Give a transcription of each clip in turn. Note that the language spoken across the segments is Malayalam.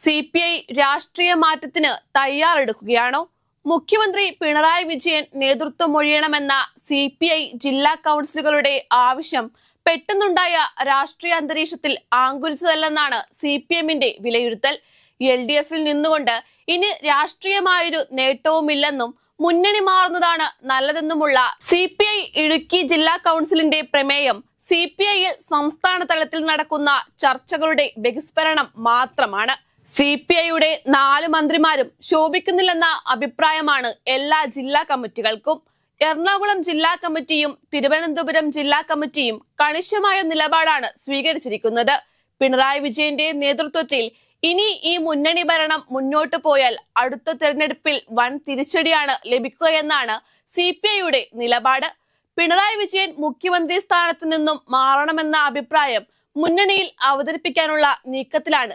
CPI രാഷ്ട്രീയ മാറ്റത്തിന് തയ്യാറെടുക്കുകയാണോ? മുഖ്യമന്ത്രി പിണറായി വിജയൻ നേതൃത്വം ഒഴിയണമെന്ന CPI ജില്ലാ കൗൺസിലുകളുടെ ആവശ്യം പെട്ടെന്നുണ്ടായ രാഷ്ട്രീയ അന്തരീക്ഷത്തിൽ ആങ്കുരിച്ചതല്ലെന്നാണ് CPMന്റെ വിലയിരുത്തൽ. LDFൽ നിന്നുകൊണ്ട് ഇനി രാഷ്ട്രീയമായൊരു നേട്ടവുമില്ലെന്നും മുന്നണി മാറുന്നതാണ് നല്ലതെന്നുമുള്ള CPI ഇടുക്കി ജില്ലാ കൗൺസിലിന്റെ പ്രമേയം CPIയിൽ സംസ്ഥാന തലത്തിൽ നടക്കുന്ന ചർച്ചകളുടെ ബഹിസ്ഫുരണം മാത്രമാണ്. CPIയുടെ 4 മന്ത്രിമാരും ശോഭിക്കുന്നില്ലെന്ന അഭിപ്രായമാണ് എല്ലാ ജില്ലാ കമ്മിറ്റികൾക്കും. എറണാകുളം ജില്ലാ കമ്മിറ്റിയും തിരുവനന്തപുരം ജില്ലാ കമ്മിറ്റിയും കണിശമായ നിലപാടാണ് സ്വീകരിച്ചിരിക്കുന്നത്. പിണറായി വിജയന്റെ നേതൃത്വത്തിൽ ഇനി ഈ മുന്നണി ഭരണം മുന്നോട്ടു പോയാൽ അടുത്ത തെരഞ്ഞെടുപ്പിൽ വൻ തിരിച്ചടിയാണ് ലഭിക്കുകയെന്നാണ് CPIയുടെ നിലപാട്. പിണറായി വിജയൻ മുഖ്യമന്ത്രി സ്ഥാനത്ത് നിന്നും മാറണമെന്ന അഭിപ്രായം മുന്നണിയിൽ അവതരിപ്പിക്കാനുള്ള നീക്കത്തിലാണ്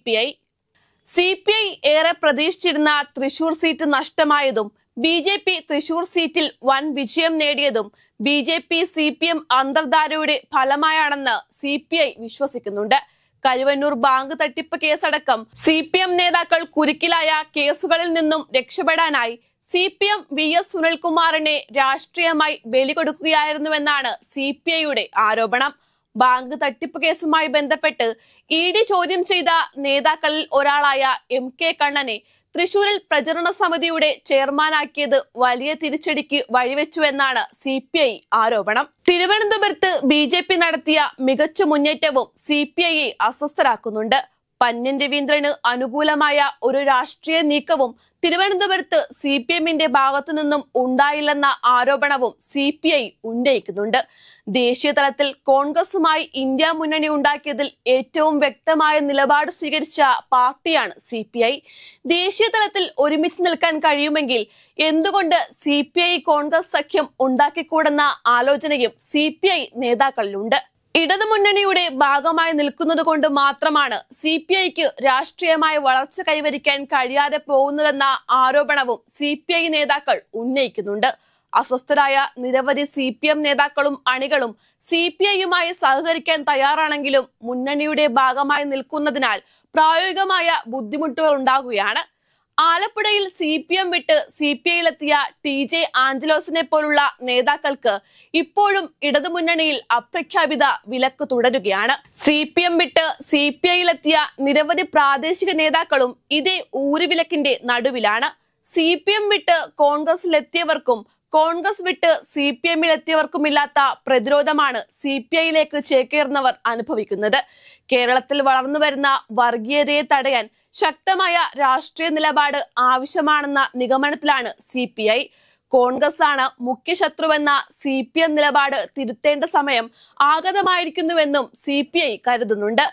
CPI ഏറെ പ്രതീക്ഷിച്ചിരുന്ന തൃശൂർ സീറ്റ് നഷ്ടമായതും BJP തൃശൂർ സീറ്റിൽ വൻ വിജയം നേടിയതും BJP CPM അന്തർധാരയുടെ ഫലമായാണെന്ന് CPI വിശ്വസിക്കുന്നുണ്ട്. കരുവന്നൂർ ബാങ്ക് തട്ടിപ്പ് കേസടക്കം CPM നേതാക്കൾ കുരുക്കിലായ കേസുകളിൽ നിന്നും രക്ഷപ്പെടാനായി CPM VS സുനിൽകുമാറിനെ രാഷ്ട്രീയമായി ബലി കൊടുക്കുകയായിരുന്നുവെന്നാണ് CPIയുടെ ആരോപണം. ബാങ്ക് തട്ടിപ്പ് കേസുമായി ബന്ധപ്പെട്ട് ED ചോദ്യം ചെയ്ത നേതാക്കളിൽ ഒരാളായ MK കണ്ണനെ തൃശൂരിൽ പ്രചരണ സമിതിയുടെ ചെയർമാനാക്കിയത് വലിയ തിരിച്ചടിക്ക് വഴിവെച്ചുവെന്നാണ് CPI ആരോപണം. തിരുവനന്തപുരത്ത് BJP നടത്തിയ മികച്ച മുന്നേറ്റവും CPIയെ അസ്വസ്ഥരാക്കുന്നുണ്ട്. പന്ന്യൻ രവീന്ദ്രന് അനുകൂലമായ ഒരു രാഷ്ട്രീയ നീക്കവും തിരുവനന്തപുരത്ത് CPMന്റെ ഭാഗത്തു നിന്നും ഉണ്ടായില്ലെന്ന ആരോപണവും CPI ഉന്നയിക്കുന്നുണ്ട്. ദേശീയ തലത്തിൽ കോൺഗ്രസുമായി ഇന്ത്യ മുന്നണി ഉണ്ടാക്കിയതിൽ ഏറ്റവും വ്യക്തമായ നിലപാട് സ്വീകരിച്ച പാർട്ടിയാണ് CPI. ദേശീയ തലത്തിൽ ഒരുമിച്ച് നിൽക്കാൻ കഴിയുമെങ്കിൽ എന്തുകൊണ്ട് CPI കോൺഗ്രസ് സഖ്യം ഉണ്ടാക്കിക്കൂടെന്ന ആലോചനയും CPI നേതാക്കളിലുണ്ട്. ഇടതുമുന്നണിയുടെ ഭാഗമായി നിൽക്കുന്നത് കൊണ്ട് മാത്രമാണ് CPIക്ക് രാഷ്ട്രീയമായ വളർച്ച കൈവരിക്കാൻ കഴിയാതെ പോകുന്നതെന്ന ആരോപണവും CPI നേതാക്കൾ ഉന്നയിക്കുന്നുണ്ട്. അസ്വസ്ഥരായ നിരവധി CPM നേതാക്കളും അണികളും CPIയുമായി സഹകരിക്കാൻ തയ്യാറാണെങ്കിലും മുന്നണിയുടെ ഭാഗമായി നിൽക്കുന്നതിനാൽ പ്രായോഗികമായ ബുദ്ധിമുട്ടുകൾ ഉണ്ടാകുകയാണ്. ആലപ്പുഴയിൽ CPM വിട്ട് CPIയിലെത്തിയ TJ ആഞ്ചലോസിനെ പോലുള്ള നേതാക്കൾക്ക് ഇപ്പോഴും ഇടതുമുന്നണിയിൽ അപ്രഖ്യാപിത വിലക്ക് തുടരുകയാണ്. CPM വിട്ട് CPIയിലെത്തിയ നിരവധി പ്രാദേശിക നേതാക്കളും ഇതേ ഊരുവിലക്കിന്റെ നടുവിലാണ്. CPM വിട്ട് കോൺഗ്രസിലെത്തിയവർക്കും കോൺഗ്രസ് വിട്ട് CPMിലെത്തിയവർക്കുമില്ലാത്ത പ്രതിരോധമാണ് CPIയിലേക്ക് ചേക്കേറുന്നവർ അനുഭവിക്കുന്നത്. കേരളത്തിൽ വളർന്നു വരുന്ന വർഗീയതയെ തടയാൻ ശക്തമായ രാഷ്ട്രീയ നിലപാട് ആവശ്യമാണെന്ന നിഗമനത്തിലാണ് CPI. കോൺഗ്രസ് ആണ് മുഖ്യ ശത്രുവെന്ന CPM നിലപാട് തിരുത്തേണ്ട സമയം ആഗതമായിരിക്കുന്നുവെന്നും CPI കരുതുന്നുണ്ട്.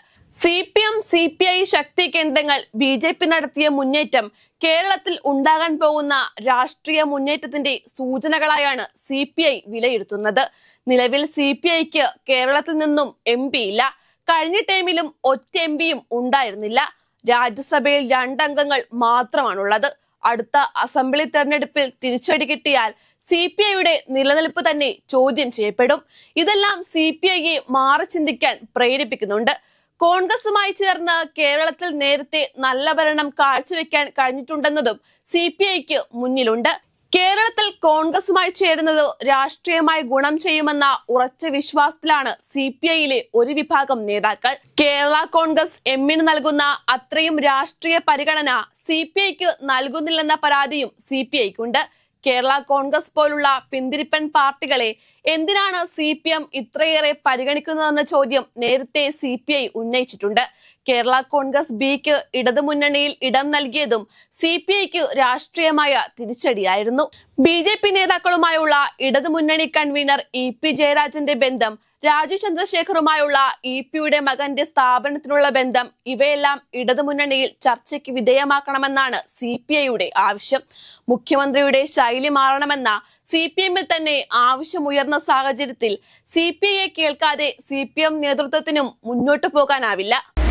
CPI ശക്തി കേന്ദ്രങ്ങൾ BJP നടത്തിയ മുന്നേറ്റം കേരളത്തിൽ ഉണ്ടാകാൻ പോകുന്ന രാഷ്ട്രീയ മുന്നേറ്റത്തിന്റെ സൂചനകളായാണ് CPI വിലയിരുത്തുന്നത്. നിലവിൽ CPIക്ക് കേരളത്തിൽ നിന്നും MP ഇല്ല. കഴിഞ്ഞ ടൈമിലും ഒറ്റ MPയും ഉണ്ടായിരുന്നില്ല. രാജ്യസഭയിൽ 2 അംഗങ്ങൾ മാത്രമാണുള്ളത്. അടുത്ത അസംബ്ലി തെരഞ്ഞെടുപ്പിൽ തിരിച്ചടി കിട്ടിയാൽ CPIയുടെ നിലനിൽപ്പ് തന്നെ ചോദ്യം ചെയ്യപ്പെടും. ഇതെല്ലാം CPIയെ മാറി ചിന്തിക്കാൻ പ്രേരിപ്പിക്കുന്നുണ്ട്. കോൺഗ്രസുമായി ചേർന്ന് കേരളത്തിൽ നേരത്തെ നല്ല ഭരണം കാഴ്ചവെക്കാൻ കഴിഞ്ഞിട്ടുണ്ടെന്നതും CPIക്ക് മുന്നിലുണ്ട്. കേരളത്തിൽ കോൺഗ്രസുമായി ചേരുന്നത് രാഷ്ട്രീയമായി ഗുണം ചെയ്യുമെന്ന ഉറച്ച വിശ്വാസത്തിലാണ് CPIയിലെ ഒരു വിഭാഗം നേതാക്കൾ. കേരള കോൺഗ്രസ് എമ്മിന് നൽകുന്ന അത്രയും രാഷ്ട്രീയ പരിഗണന CPIക്ക് നൽകുന്നില്ലെന്ന പരാതിയും CPIക്കുണ്ട്. കേരള കോൺഗ്രസ് പോലുള്ള പിന്തിരിപ്പൻ പാർട്ടികളെ എന്തിനാണ് CPM ഇത്രയേറെ പരിഗണിക്കുന്നതെന്ന ചോദ്യം നേരത്തെ CPI ഉന്നയിച്ചിട്ടുണ്ട്. കേരള കോൺഗ്രസ് Bക്ക് ഇടതുമുന്നണിയിൽ ഇടം നൽകിയതും CPIക്ക് രാഷ്ട്രീയമായ തിരിച്ചടിയായിരുന്നു. BJP നേതാക്കളുമായുള്ള ഇടതുമുന്നണി കൺവീനർ EP ജയരാജന്റെ ബന്ധം, രാജു ചന്ദ്രശേഖറുമായുള്ള EP-യുടെ മകന്റെ സ്ഥാപനത്തിനുള്ള ബന്ധം, ഇവയെല്ലാം ഇടതുമുന്നണിയിൽ ചർച്ചയ്ക്ക് വിധേയമാക്കണമെന്നാണ് CPIയുടെ ആവശ്യം. മുഖ്യമന്ത്രിയുടെ ശൈലി മാറണമെന്ന CPMൽ തന്നെ ആവശ്യമുയർന്ന സാഹചര്യത്തിൽ CPIയെ കേൾക്കാതെ CPM നേതൃത്വത്തിനും മുന്നോട്ടു പോകാനാവില്ല.